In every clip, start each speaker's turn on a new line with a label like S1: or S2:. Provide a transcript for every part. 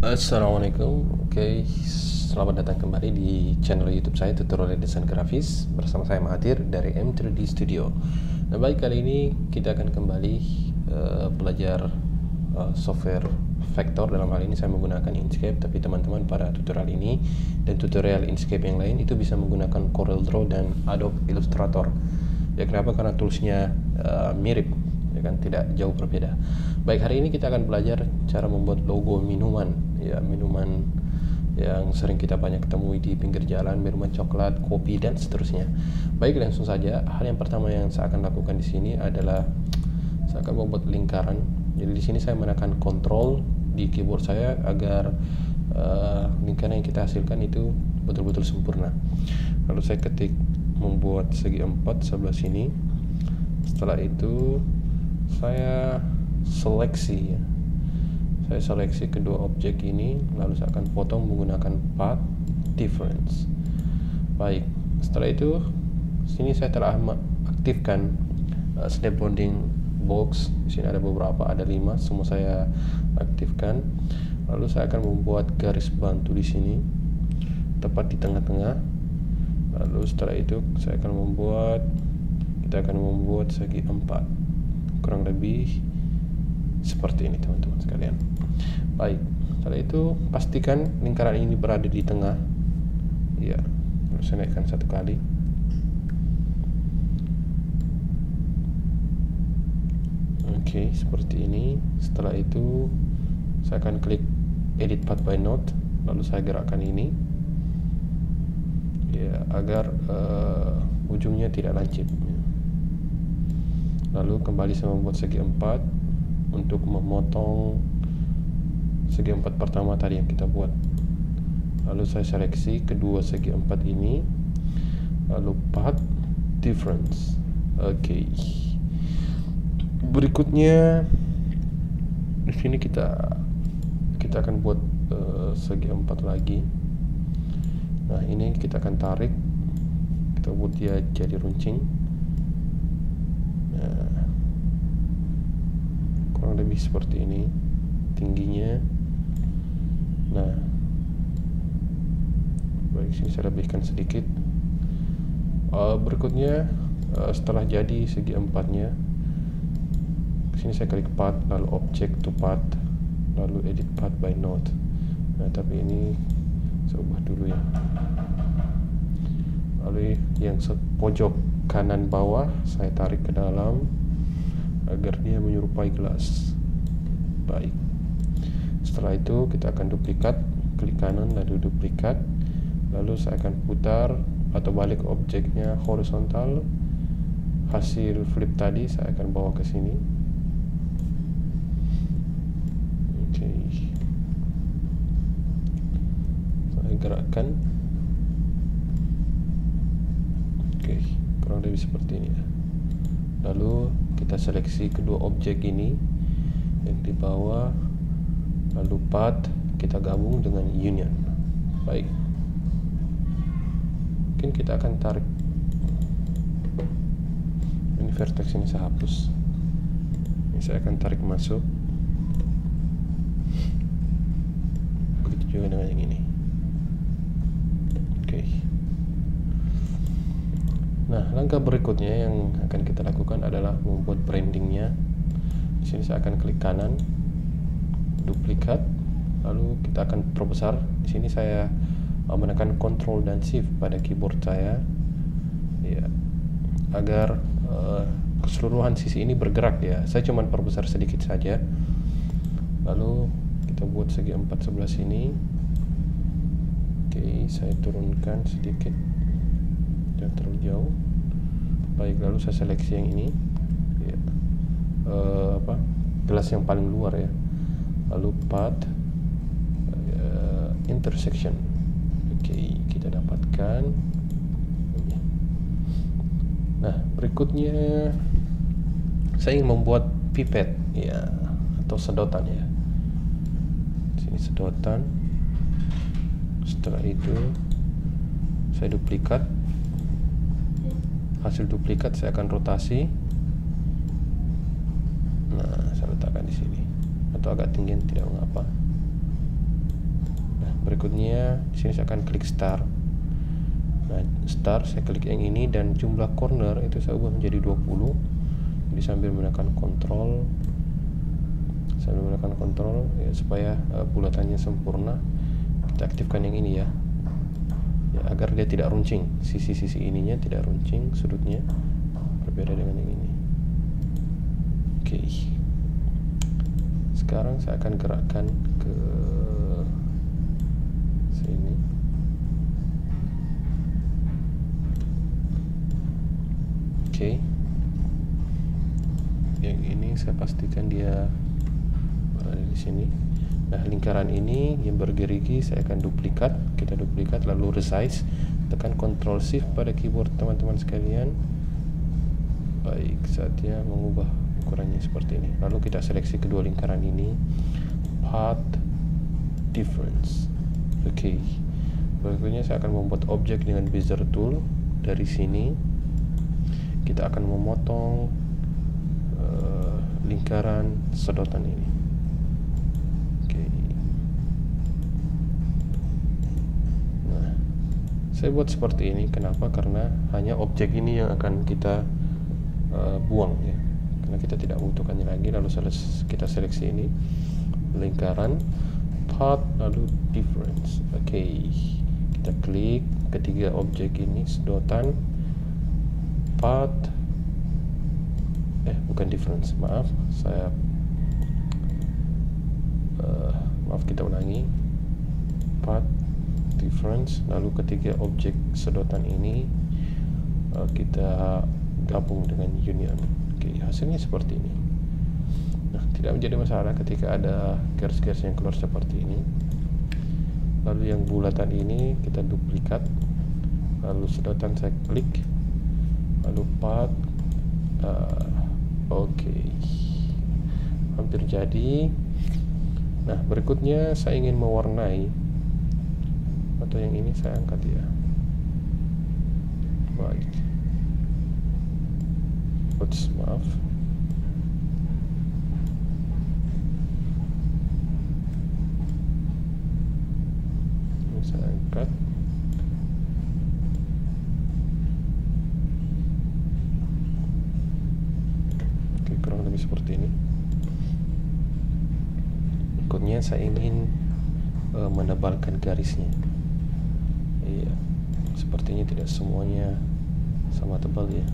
S1: Assalamualaikum. Oke, selamat datang kembali di channel YouTube saya, tutorial desain grafis, bersama saya Mahathir dari M3D Studio. Nah, baik, kali ini kita akan kembali belajar software vektor. Dalam hal ini saya menggunakan Inkscape, tapi teman-teman pada tutorial ini dan tutorial Inkscape yang lain itu bisa menggunakan CorelDRAW dan Adobe Illustrator. Ya, kenapa? Karena toolsnya mirip, ya kan, tidak jauh berbeda. Baik, hari ini kita akan belajar cara membuat logo minuman, ya, minuman yang sering kita banyak temui di pinggir jalan, minuman coklat, kopi, dan seterusnya. Baik, langsung saja. Hal yang pertama yang saya akan lakukan di sini adalah saya akan membuat lingkaran. Jadi di sini saya menekan Ctrl di keyboard saya agar lingkaran yang kita hasilkan itu betul-betul sempurna. Lalu saya ketik membuat segi 4 sebelah sini. Setelah itu saya seleksi, ya. Saya seleksi kedua objek ini, lalu saya akan potong menggunakan path difference. Baik, setelah itu sini saya telah aktifkan snap bounding box. Di sini ada beberapa, ada 5, semua saya aktifkan. Lalu saya akan membuat garis bantu di sini tepat di tengah-tengah. Lalu setelah itu kita akan membuat segi 4, kurang lebih seperti ini, teman-teman sekalian. Baik, setelah itu pastikan lingkaran ini berada di tengah, ya. Lalu saya naikkan 1 kali. Oke, seperti ini. Setelah itu saya akan klik edit path by node, lalu saya gerakkan ini, ya, agar ujungnya tidak lancip. Lalu kembali saya membuat segi 4 untuk memotong segi 4 pertama tadi yang kita buat. Lalu saya seleksi kedua segi 4 ini, lalu path difference. Oke. Berikutnya di sini kita akan buat segi 4 lagi. Nah, ini kita akan tarik, kita buat dia jadi runcing. Nah, kurang lebih seperti ini tingginya. Nah, baik, sini saya lebihkan sedikit. Berikutnya setelah jadi segi 4-nya, sini saya klik path, lalu object to path, lalu edit path by node. Nah, tapi ini saya ubah dulu, ya. Lalu yang pojok kanan bawah saya tarik ke dalam agar dia menyerupai gelas. Baik, setelah itu kita akan duplikat, klik kanan lalu duplikat, lalu saya akan putar atau balik objeknya horizontal. Hasil flip tadi saya akan bawa ke sini. Oke, saya gerakkan. Oke, kurang lebih seperti ini, ya. Lalu kita seleksi kedua objek ini yang di bawah, lalu path kita gabung dengan union. Baik, mungkin kita akan tarik ini, vertex ini saya hapus. Ini saya akan tarik masuk. Begitu juga dengan yang ini. Oke. Nah, langkah berikutnya yang akan kita lakukan adalah membuat brandingnya. Di sini saya akan klik kanan, duplikat, lalu kita akan perbesar. Di sini saya menekan Ctrl dan Shift pada keyboard saya, ya, agar keseluruhan sisi ini bergerak, ya. Saya cuma perbesar sedikit saja. Lalu kita buat segi 4 sebelah sini. Oke, saya turunkan sedikit, jangan terlalu jauh. Baik, lalu saya seleksi yang ini, ya, gelas yang paling luar, ya. Lalu path intersection. Oke, kita dapatkan. Nah, berikutnya saya ingin membuat pipet, ya, atau sedotan, ya. Sini sedotan. Setelah itu saya duplikat. Hasil duplikat saya akan rotasi. Nah, saya letakkan di sini atau agak tinggi, tidak mengapa. berikutnya di sini saya akan klik start. Nah, start saya klik yang ini dan jumlah corner itu saya ubah menjadi 20. Jadi sambil menekan kontrol ya, supaya bulatannya sempurna, kita aktifkan yang ini ya, agar dia tidak runcing, sisi-sisi ininya tidak runcing, sudutnya berbeda dengan yang ini. Oke. Sekarang saya akan gerakkan ke sini. Oke. Yang ini saya pastikan dia berada di sini. Nah, lingkaran ini yang bergerigi saya akan duplikat. Kita duplikat lalu resize. Tekan Ctrl Shift pada keyboard teman-teman sekalian. Baik, saatnya mengubah ukurannya seperti ini. Lalu kita seleksi kedua lingkaran ini, path difference. Oke. Berikutnya saya akan membuat objek dengan bezier tool. Dari sini kita akan memotong lingkaran sedotan ini. Oke. Nah, saya buat seperti ini. Kenapa? Karena hanya objek ini yang akan kita buang ya, karena kita tidak membutuhkannya lagi. Lalu kita seleksi ini lingkaran, path, lalu difference. Oke. Kita klik ketiga objek ini, sedotan, path, bukan difference, maaf, kita ulangi, path, difference, lalu ketiga objek sedotan ini kita gabung dengan union. Oke, hasilnya seperti ini. Nah, tidak menjadi masalah ketika ada garis-garis yang keluar seperti ini. Lalu yang bulatan ini kita duplikat, lalu sedotan saya klik, lalu path. Oke, hampir jadi. Nah, berikutnya saya ingin mewarnai, atau yang ini saya angkat ya. Baik. Oops, maaf. Ini saya angkat. Oke, kurang lebih seperti ini. Berikutnya saya ingin menebalkan garisnya. Iya, sepertinya tidak semuanya sama tebal ya.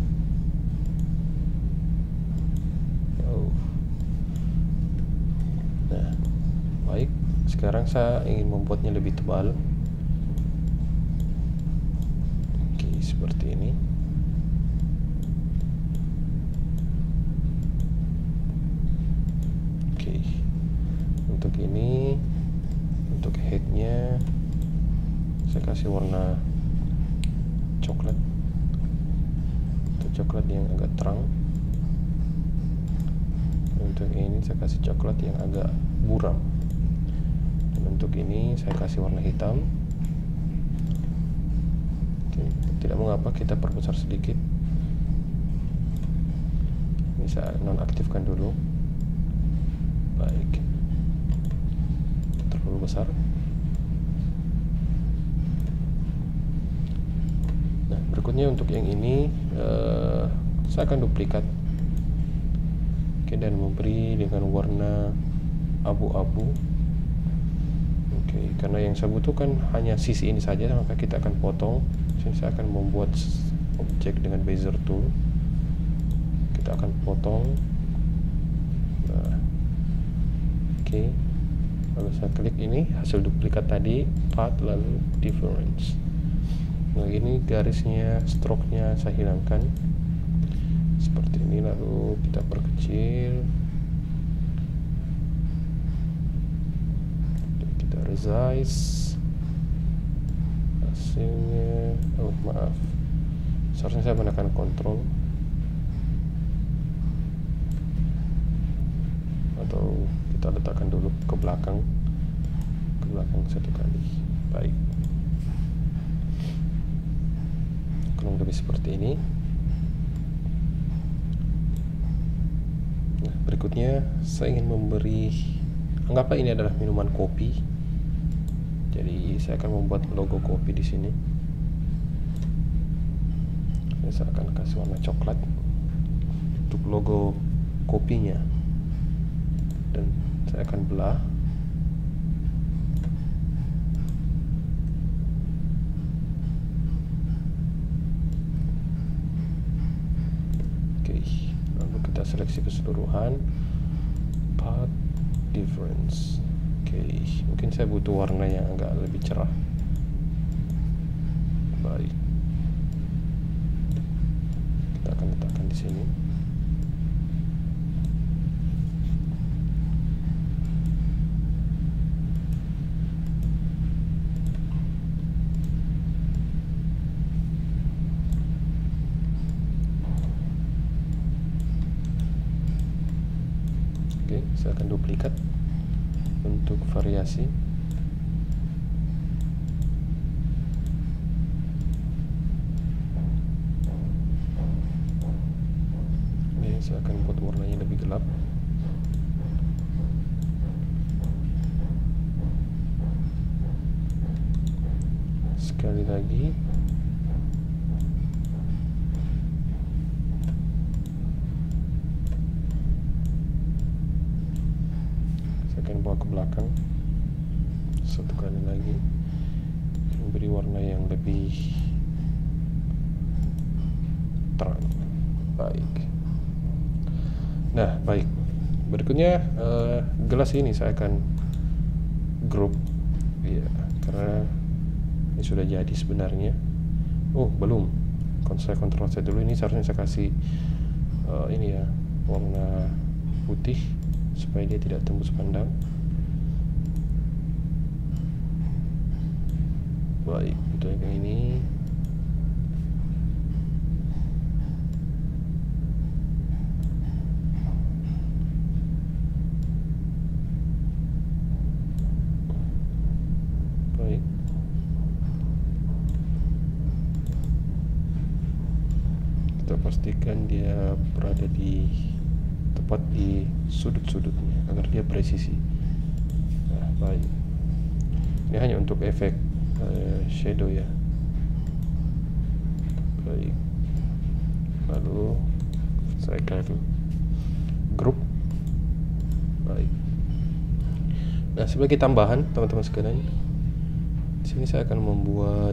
S1: Nah, baik. Sekarang saya ingin membuatnya lebih tebal. Oke, seperti ini. Oke. Untuk ini, untuk headnya saya kasih warna coklat, atau coklat yang agak terang. Untuk ini saya kasih coklat yang agak buram, dan untuk ini saya kasih warna hitam. Oke, tidak mengapa kita perbesar sedikit. Ini saya nonaktifkan dulu. Baik, terlalu besar. Nah, berikutnya untuk yang ini saya akan duplikat. Oke, dan memberi dengan warna abu-abu. Oke, karena yang saya butuhkan hanya sisi ini saja, maka kita akan potong. Sini saya akan membuat objek dengan bezier tool. Kita akan potong. Nah, oke, lalu saya klik ini hasil duplikat tadi, path, lalu difference. Nah, ini garisnya, stroke-nya saya hilangkan seperti ini, lalu kita perkecil, kita resize hasilnya. Oh, maaf, seharusnya saya menekan kontrol, atau kita letakkan dulu ke belakang satu kali. Baik, kurang lebih seperti ini. Nah, berikutnya saya ingin memberi, anggaplah ini adalah minuman kopi. Jadi saya akan membuat logo kopi di sini. Saya akan kasih warna coklat untuk logo kopinya, dan saya akan belah. Oke, lalu kita seleksi keseluruhan, path difference. Oke, mungkin saya butuh warna yang agak lebih cerah. Baik, kita akan letakkan di sini. Oke, saya akan duplikat untuk variasi. Oke, saya akan buat warnanya lebih gelap. Sekali lagi. Akan bawa ke belakang satu kali lagi, memberi warna yang lebih terang. Baik. Nah, baik, berikutnya gelas ini saya akan group ya, karena ini sudah jadi sebenarnya. Oh, belum. Saya kontrol Z dulu. Ini seharusnya saya kasih ini ya, warna putih supaya dia tidak tembus pandang. Baik, untuk yang ini baik. Kita pastikan dia berada di tepat di sudut-sudutnya agar dia presisi. Nah, baik. Ini hanya untuk efek shadow ya. Baik. Lalu saya akan group. Baik. Nah, sebagai tambahan teman-teman sekalian, di sini saya akan membuat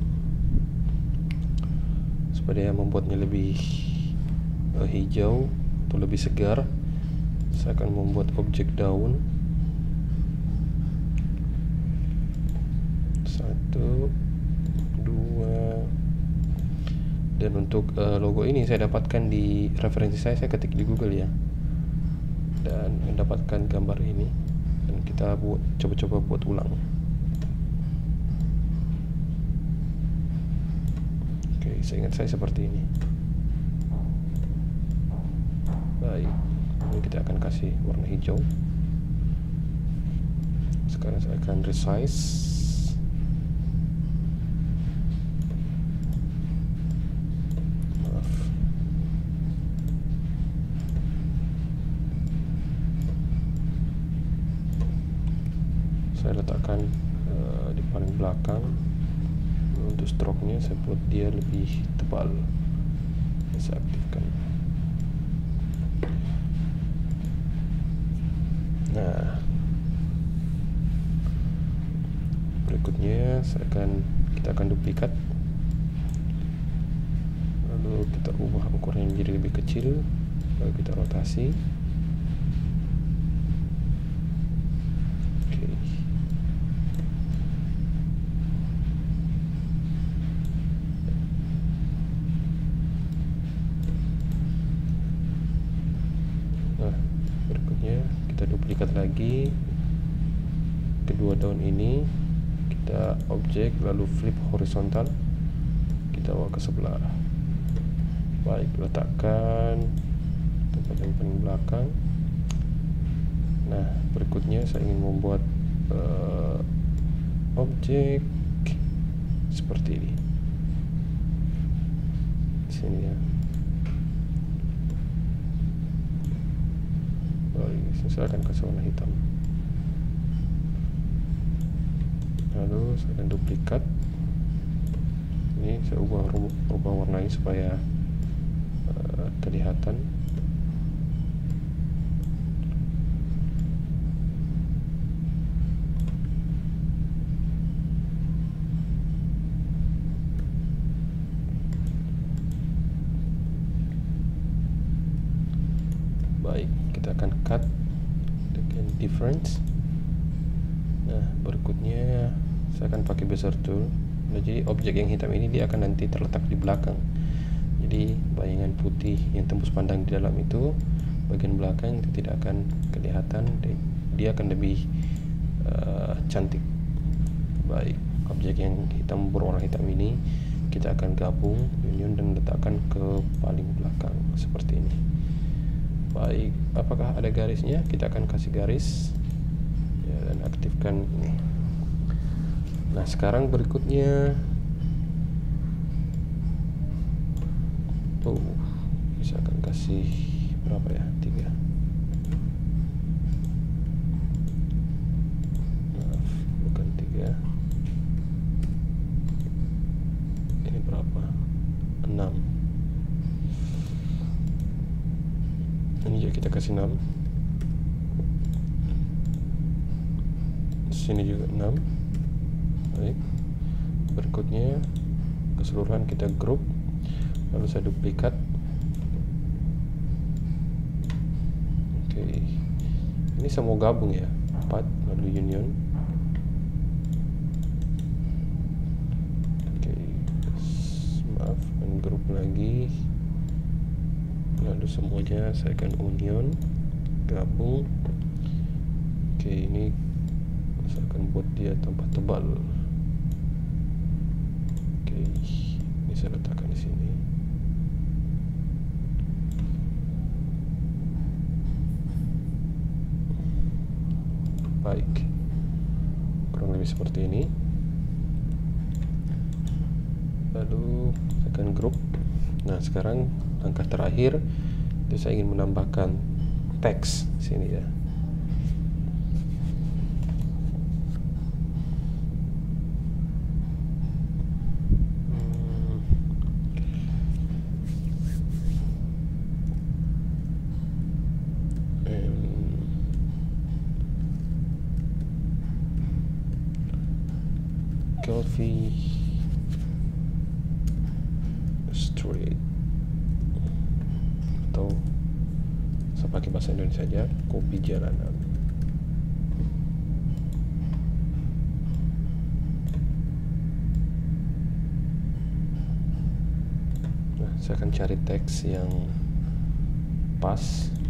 S1: supaya membuatnya lebih hijau atau lebih segar. Saya akan membuat objek daun. 1, 2. Dan untuk logo ini saya dapatkan di referensi saya ketik di Google ya, dan mendapatkan gambar ini, dan kita coba-coba buat ulang. Oke, seingat saya seperti ini. Baik, ini kita akan kasih warna hijau. Sekarang saya akan resize. Maaf. Saya letakkan di paling belakang. Untuk stroke-nya saya buat dia lebih tebal. Saya aktifkan. Nah, berikutnya kita akan duplikat, lalu kita ubah ukurannya menjadi lebih kecil, lalu kita rotasi. Oke. Nah, berikutnya kita duplikat lagi kedua daun ini, kita objek lalu flip horizontal, kita bawa ke sebelah. Baik, letakkan tempat yang paling belakang. Nah, berikutnya saya ingin membuat objek seperti ini di sini ya. Baik, saya akan kasih warna hitam. Lalu saya akan duplikat. Ini saya ubah warnanya supaya kelihatan. Baik, kita akan cut dengan difference. Nah, berikutnya saya akan pakai bezier tool. Nah, jadi objek yang hitam ini dia akan nanti terletak di belakang. Jadi bayangan putih yang tembus pandang di dalam itu bagian belakang itu tidak akan kelihatan. Dia akan lebih cantik. Baik, objek yang hitam berwarna hitam ini kita akan gabung, union, dan letakkan ke paling belakang seperti ini. Baik, apakah ada garisnya? Kita akan kasih garis ya, dan aktifkan ini. Nah, sekarang berikutnya bisa akan kasih berapa ya? 3. Maaf, bukan 3. Ini berapa? 6. Ini juga kita kasih 6. Sini juga 6. Baik. Berikutnya keseluruhan kita grup, lalu saya duplikat. Oke. Ini semua gabung ya. 4 lalu union. Oke. Maaf, grup lagi. Lalu semuanya saya akan union, gabung. Oke, ini saya akan buat dia tambah tebal. Oke, ini saya letakkan di sini. Baik, kurang lebih seperti ini. Lalu saya akan grup. Nah, sekarang langkah terakhir itu saya ingin menambahkan teks sini ya. Coffee Street, atau saya pakai bahasa Indonesia saja, kopi jalanan. Nah, saya akan cari teks yang pas.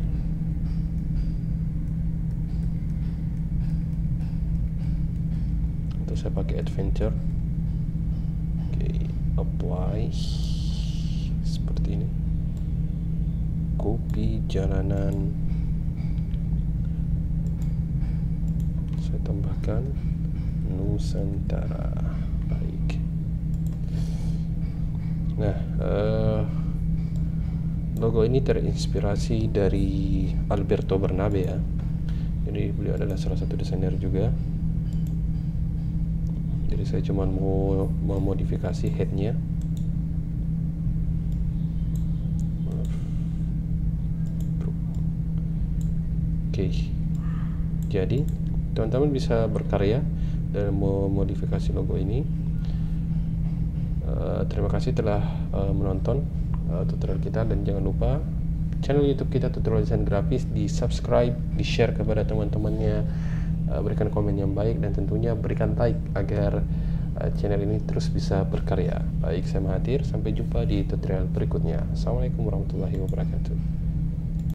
S1: Untuk saya pakai adventure. Oke, apply seperti ini. Kopi jalanan. Saya tambahkan Nusantara. Baik. Nah, logo ini terinspirasi dari Alberto Bernabe ya. Jadi beliau adalah salah satu desainer juga. Jadi saya cuma mau memodifikasi headnya. Oke, jadi teman-teman bisa berkarya dan memodifikasi logo ini. Terima kasih telah menonton tutorial kita, dan jangan lupa channel YouTube kita Tutorial Desain Grafis di subscribe, di share kepada teman-temannya, berikan komen yang baik, dan tentunya berikan like agar channel ini terus bisa berkarya. Baik, saya Mahathir, sampai jumpa di tutorial berikutnya. Assalamualaikum warahmatullahi wabarakatuh.